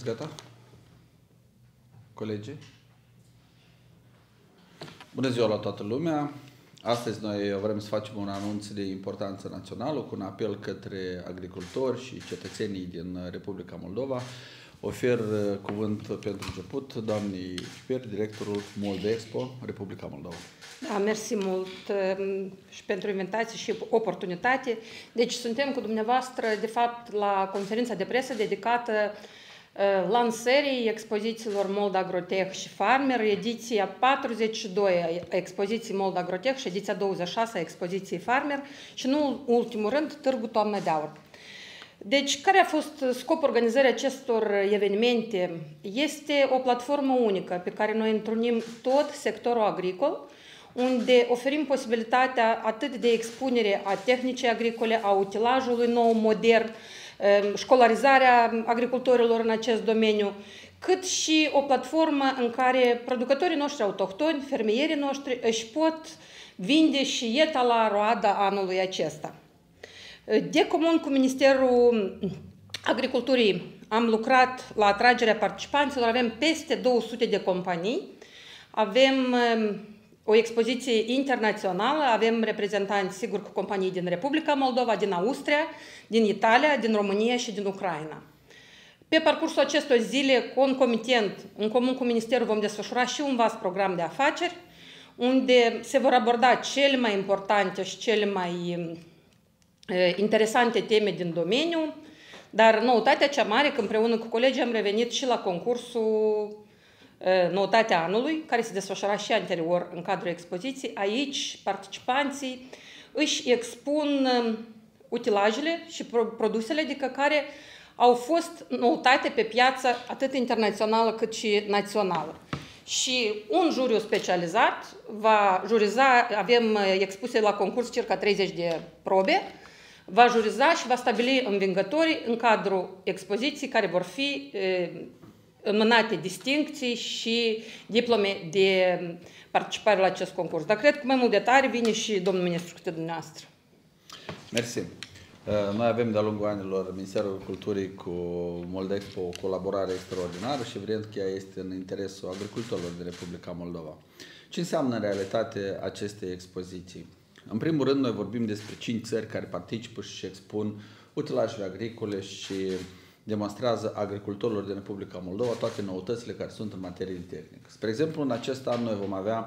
Sunteți gata? Colegii? Bună ziua la toată lumea! Astăzi noi vrem să facem un anunț de importanță națională cu un apel către agricultori și cetățenii din Republica Moldova. Ofer cuvânt pentru început doamnei Ciper, directorul Moldexpo, Republica Moldova. Da, mersi mult și pentru invitație și oportunitate. Deci suntem cu dumneavoastră, de fapt, la conferința de presă dedicată lansării expozițiilor Mold Agrotech și Farmer, ediția 42 a expoziției Mold Agrotech și ediția 26 a expoziției Farmer și, nu în ultimul rând, Târgul Toamnă de Aur. Deci, care a fost scopul organizării acestor evenimente? Este o platformă unică pe care noi întrunim tot sectorul agricol, unde oferim posibilitatea atât de expunere a tehnicii agricole, a utilajului nou, modern, școlarizarea agricultorilor în acest domeniu, cât și o platformă în care producătorii noștri autohtoni, fermierii noștri își pot vinde și etala roada anului acesta. De comun cu Ministerul Agriculturii am lucrat la atragerea participanților, avem peste 200 de companii, avem o expoziție internațională, avem reprezentanți, sigur, cu companii din Republica Moldova, din Austria, din Italia, din România și din Ucraina. Pe parcursul acestor zile, concomitent, în comun cu Ministerul, vom desfășura și un vast program de afaceri, unde se vor aborda cele mai importante și cele mai interesante teme din domeniu, dar noutatea cea mare, că împreună cu colegii am revenit și la concursul Noutatea Anului, care se desfășura și anterior în cadrul expoziției. Aici participanții își expun utilajele și produsele, adică care au fost noutate pe piață atât internațională cât și națională. Și un juriu specializat va juriza, avem expuse la concurs circa 30 de probe, va juriza și va stabili învingătorii în cadrul expoziției, care vor fi înmânate distincții și diplome de participare la acest concurs. Dar cred că mai mult detalii vine și domnul ministru câte dumneavoastră. Mersi. Noi avem de-a lungul anilor Ministerul Culturii cu Moldexpo o colaborare extraordinară și evident că ea este în interesul agricultorilor din Republica Moldova. Ce înseamnă în realitate aceste expoziții? În primul rând, noi vorbim despre 5 țări care participă și expun utilajele agricole și demonstrează agricultorilor din Republica Moldova toate noutățile care sunt în materie tehnică. Spre exemplu, în acest an noi vom avea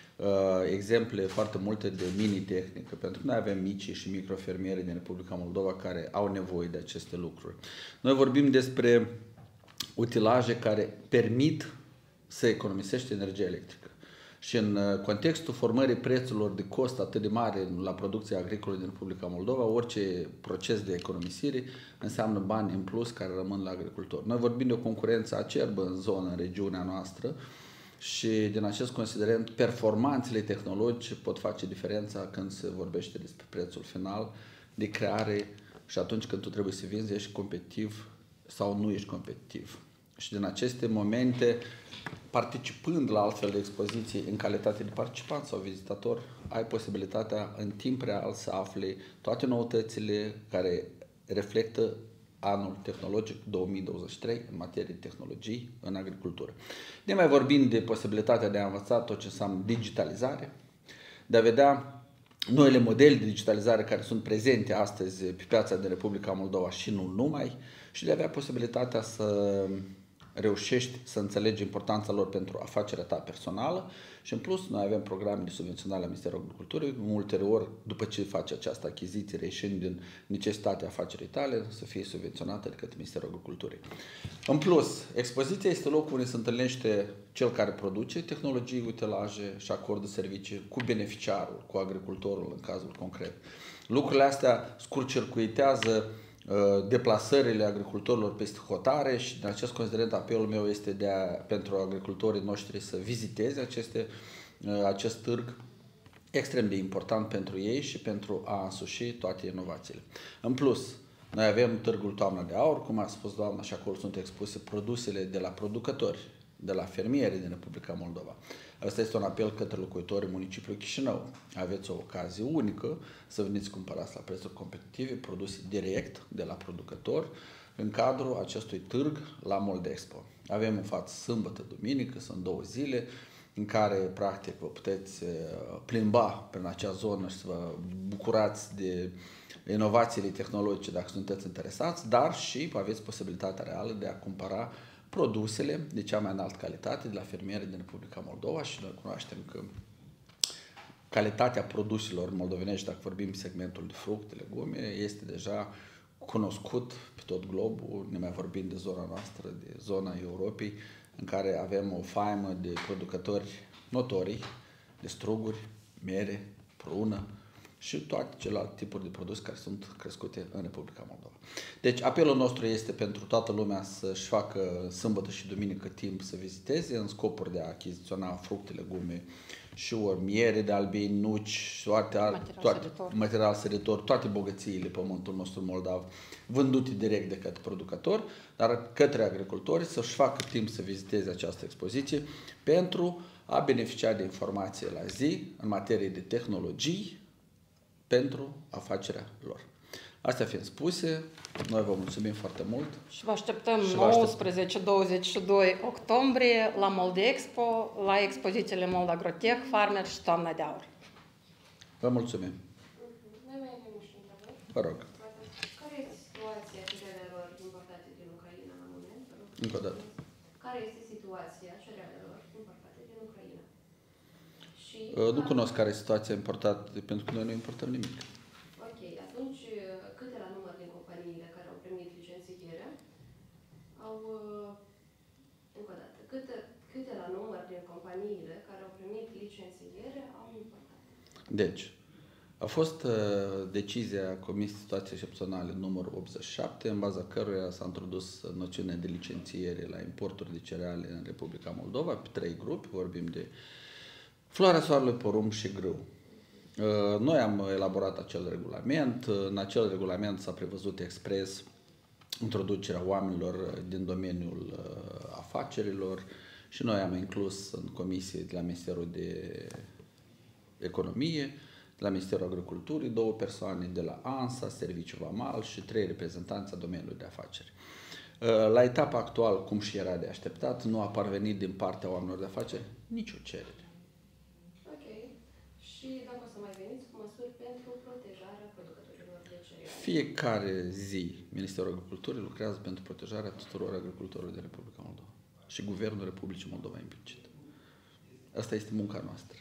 exemple foarte multe de mini-tehnică, pentru că noi avem mici și microfermieri din Republica Moldova care au nevoie de aceste lucruri. Noi vorbim despre utilaje care permit să economisești energie electrică. Și în contextul formării prețurilor de cost atât de mare la producția agricolă din Republica Moldova, orice proces de economisire înseamnă bani în plus care rămân la agricultori. Noi vorbim de o concurență acerbă în zonă, în regiunea noastră și din acest considerent performanțele tehnologice pot face diferența când se vorbește despre prețul final de creare și atunci când tu trebuie să vinzi, ești competitiv sau nu ești competitiv. Și din aceste momente, participând la altfel de expoziții în calitate de participant sau vizitator, ai posibilitatea în timp real să afli toate noutățile care reflectă anul tehnologic 2023 în materie de tehnologii în agricultură. Ne mai vorbim de posibilitatea de a învăța tot ce înseamnă digitalizare, de a vedea noile modele de digitalizare care sunt prezente astăzi pe piața din Republica Moldova și nu numai, și de a avea posibilitatea să reușești să înțelegi importanța lor pentru afacerea ta personală și în plus noi avem programe de subvenționare la Ministerul Agriculturii, ulterior, după ce faci această achiziție, reieșind din necesitatea afacerii tale, să fie subvenționată de către Ministerul Agriculturii. În plus, expoziția este locul unde se întâlnește cel care produce tehnologii, utilaje și acordă servicii cu beneficiarul, cu agricultorul în cazul concret. Lucrurile astea scurt-circuitează deplasările agricultorilor peste hotare și din acest considerent apelul meu este pentru agricultorii noștri să viziteze acest târg extrem de important pentru ei și pentru a însuși toate inovațiile. În plus, noi avem Târgul Toamnă de Aur, cum a spus doamna, și acolo sunt expuse produsele de la producători, de la fermieri din Republica Moldova. Asta este un apel către locuitorii municipiului Chișinău. Aveți o ocazie unică să veniți cumpărați la prețuri competitive, produse direct de la producător, în cadrul acestui târg la Moldexpo. Avem în față sâmbătă, duminică, sunt 2 zile în care, practic, vă puteți plimba prin acea zonă și să vă bucurați de inovațiile tehnologice dacă sunteți interesați, dar și aveți posibilitatea reală de a cumpăra produsele de cea mai înaltă calitate de la fermieri din Republica Moldova și noi cunoaștem că calitatea produselor moldovenești, dacă vorbim segmentul de fructe, legume, este deja cunoscut pe tot globul, ne mai vorbim de zona noastră, de zona Europei, în care avem o faimă de producători notorii, de struguri, mere, prună și toate celelalte tipuri de produse care sunt crescute în Republica Moldova. Deci apelul nostru este pentru toată lumea să-și facă sâmbătă și duminică timp să viziteze în scopuri de a achiziționa fructe, legume și ori miere de albini, nuci, toate material săritor, toate bogățiile pământului nostru moldav, vândute direct de către producători, dar către agricultori să-și facă timp să viziteze această expoziție pentru a beneficia de informație la zi în materie de tehnologii pentru afacerea lor. Astea fiind spuse, noi vă mulțumim foarte mult. Și vă așteptăm 19-22 octombrie la Moldexpo, la expozițiile Moldagrotech, Farmer și Toamna de Aur. Vă mulțumim. Noi mai avem niște întrebări. Vă rog. Care este situația cerealelor importate din Ucraina la moment? Încă o dată. Care este situația cerealelor importate din Ucraina? Și Nu cunosc care e situația importată, pentru că noi nu importăm nimic. ok, atunci câte la număr din companiile care au primit licențiere au, încă o dată, câte la număr din companiile care au primit licențiere au importat? Deci, a fost decizia Comisiei Situații Excepționale numărul 87, în baza căruia s-a introdus noțiunea de licențiere la importuri de cereale în Republica Moldova, pe 3 grupi, vorbim de floarea soarelui, porumb și grâu. Noi am elaborat acel regulament, în acel regulament s-a prevăzut expres introducerea oamenilor din domeniul afacerilor și noi am inclus în comisie de la Ministerul de Economie, de la Ministerul Agriculturii, 2 persoane de la ANSA, Serviciul Vamal și 3 reprezentanți a domeniului de afaceri. La etapa actuală, cum și era de așteptat, nu a parvenit din partea oamenilor de afaceri nicio cerere. Ok. Și dacă o să mai veniți cu măsuri pentru protejarea producătorilor de cereale? Fiecare zi, Ministerul Agriculturii lucrează pentru protejarea tuturor agricultorilor din Republica Moldova și Guvernul Republicii Moldova implicit. Asta este munca noastră.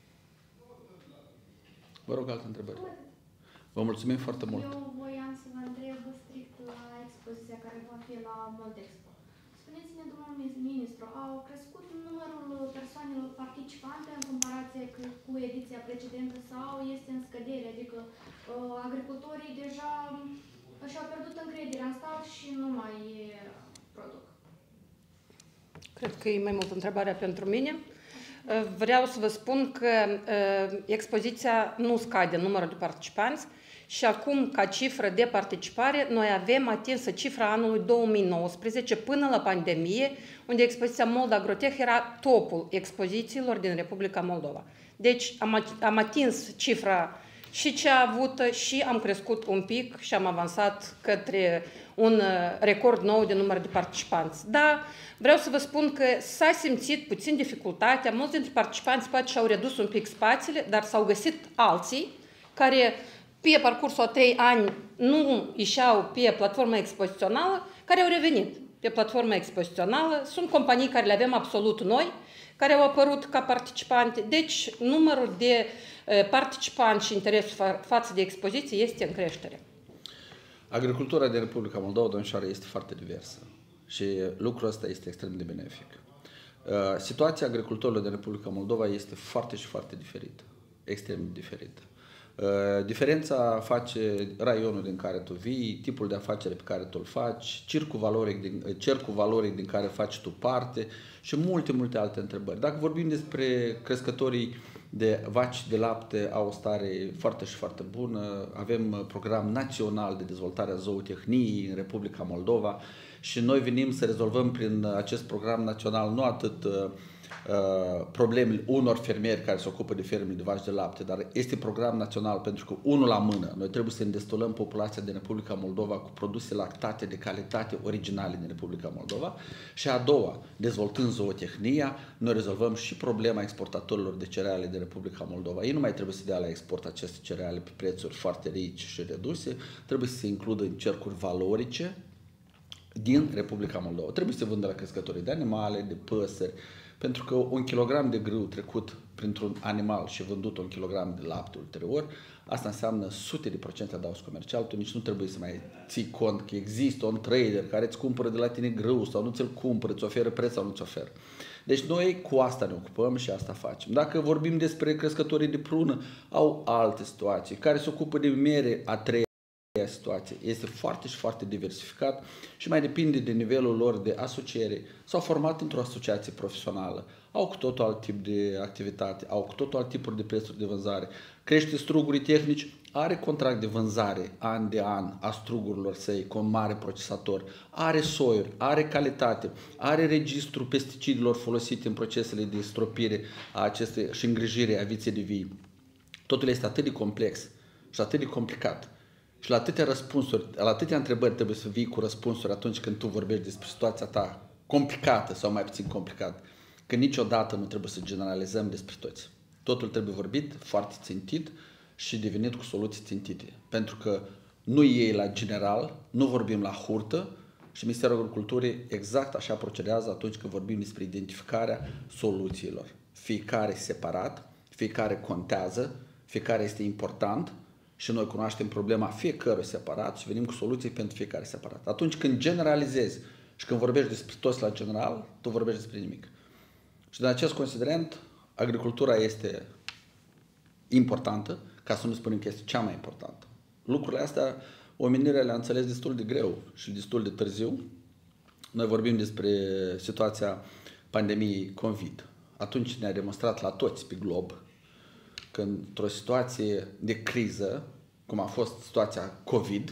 Vă rog alte întrebări. Vă mulțumim foarte mult. Eu voiam să vă întreb strict la expoziția care va fi la Moldexpo. Spuneți-ne, domnul ministru, au crescut numărul persoanelor participante în comparație cu ediția precedentă sau este în scădere? Adică agricultorii deja și-au pierdut încrederea în stat și nu mai produc. Cred că e mai mult întrebarea pentru mine. Vreau să vă spun că expoziția nu scade numărul de participanți și acum, ca cifră de participare, noi avem atinsă cifra anului 2019 până la pandemie, unde expoziția Moldagrotech era topul expozițiilor din Republica Moldova. Deci am atins cifra și cea avută și am crescut un pic și am avansat către un record nou de număr de participanți. Da, vreau să vă spun că s-a simțit puțin dificultatea, mulți dintre participanți poate și-au redus un pic spațiile, dar s-au găsit alții care pe parcursul a 3 ani nu ieșeau pe platforma expozițională, care au revenit pe platforma expozițională. Sunt companii care le avem absolut noi, care au apărut ca participanți. Deci, numărul de participanți și interesul față de expoziție este în creștere. Agricultura din Republica Moldova, domnișoară, este foarte diversă și lucrul ăsta este extrem de benefic. Situația agricultorilor din Republica Moldova este foarte și foarte diferită, extrem de diferită. Diferența face raionul din care tu vii, tipul de afacere pe care tu îl faci, cercul valoric din care faci tu parte și multe alte întrebări. Dacă vorbim despre crescătorii de vaci de lapte, au o stare foarte și foarte bună, avem program național de dezvoltare a zootehniei în Republica Moldova și noi venim să rezolvăm prin acest program național nu atât problemele unor fermieri care se ocupă de ferme de vaci de lapte, dar este program național pentru că, unul la mână, noi trebuie să îndestulăm populația din Republica Moldova cu produse lactate de calitate originale din Republica Moldova și a doua, dezvoltând zootehnia, noi rezolvăm și problema exportatorilor de cereale din Republica Moldova. Ei nu mai trebuie să dea la export aceste cereale pe prețuri foarte rici și reduse, trebuie să se includă în cercuri valorice din Republica Moldova. Trebuie să se vândă la crescătorii de animale, de păsări, pentru că un kilogram de grâu trecut printr-un animal și vândut un kilogram de lapte ulterior, asta înseamnă sute de procente adaos comercial. Tu nici nu trebuie să mai ții cont că există un trader care îți cumpără de la tine grâu sau nu ți-l cumpără, îți oferă preț sau nu ți oferă. Deci noi cu asta ne ocupăm și asta facem. Dacă vorbim despre crescătorii de prună, au alte situații. Care se ocupă de mere, a treia situație. Este foarte și foarte diversificat și mai depinde de nivelul lor de asociere. S-au format într-o asociație profesională, au cu totul alt tip de activitate, au cu totul alt tipuri de prețuri de vânzare. Crește strugurii tehnici, are contract de vânzare an de an a strugurilor săi cu un mare procesator, are soiuri, are calitate, are registru pesticidelor folosite în procesele de stropire a acestei și îngrijire a viței de vii. Totul este atât de complex și atât de complicat. Și la atâtea răspunsuri, la atâtea întrebări trebuie să vii cu răspunsuri atunci când tu vorbești despre situația ta complicată sau mai puțin complicată, că niciodată nu trebuie să generalizăm despre toți. Totul trebuie vorbit foarte țintit și devenit cu soluții țintite. Pentru că nu ei la general, nu vorbim la hurtă și Ministerul Agriculturii exact așa procedează atunci când vorbim despre identificarea soluțiilor. Fiecare separat, fiecare contează, fiecare este important și noi cunoaștem problema fiecărui separat și venim cu soluții pentru fiecare separat. Atunci când generalizezi și când vorbești despre toți la general, tu vorbești despre nimic. Și din acest considerent, agricultura este importantă, ca să nu spunem că este cea mai importantă. Lucrurile astea, omenirea le-a înțeles destul de greu și destul de târziu. Noi vorbim despre situația pandemiei COVID. Atunci ne-a demonstrat la toți pe glob că într-o situație de criză, cum a fost situația COVID,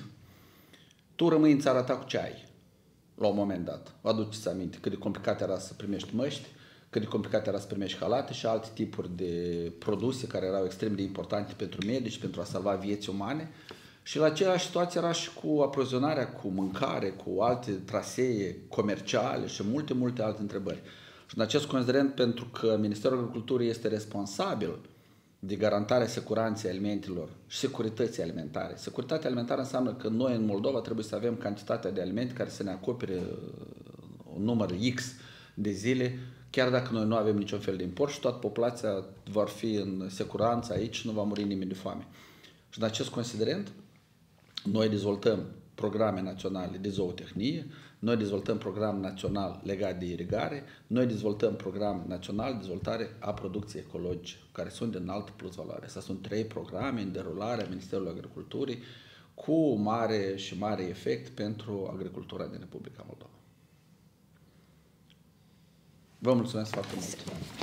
tu rămâi în țara ta cu ce ai, la un moment dat. Vă aduceți aminte cât de complicat era să primești măști, cât de complicat era să primești halate și alte tipuri de produse care erau extrem de importante pentru medici, pentru a salva vieți umane. Și la aceeași situație era și cu aprovizionarea, cu mâncare, cu alte trasee comerciale și multe alte întrebări. Și în acest considerent, pentru că Ministerul Agriculturii este responsabil de garantarea siguranței alimentelor și securității alimentare. Securitatea alimentară înseamnă că noi în Moldova trebuie să avem cantitatea de alimente care să ne acopere un număr X de zile, chiar dacă noi nu avem niciun fel de import și toată populația va fi în siguranță aici și nu va muri nimeni de foame. Și în acest considerent, noi dezvoltăm programe naționale de zootehnie, noi dezvoltăm program național legat de irigare, noi dezvoltăm program național de dezvoltare a producției ecologice, care sunt de înaltă plus valoare. Astea sunt 3 programe în derulare a Ministerului Agriculturii cu mare efect pentru agricultura din Republica Moldova. Vă mulțumesc foarte mult!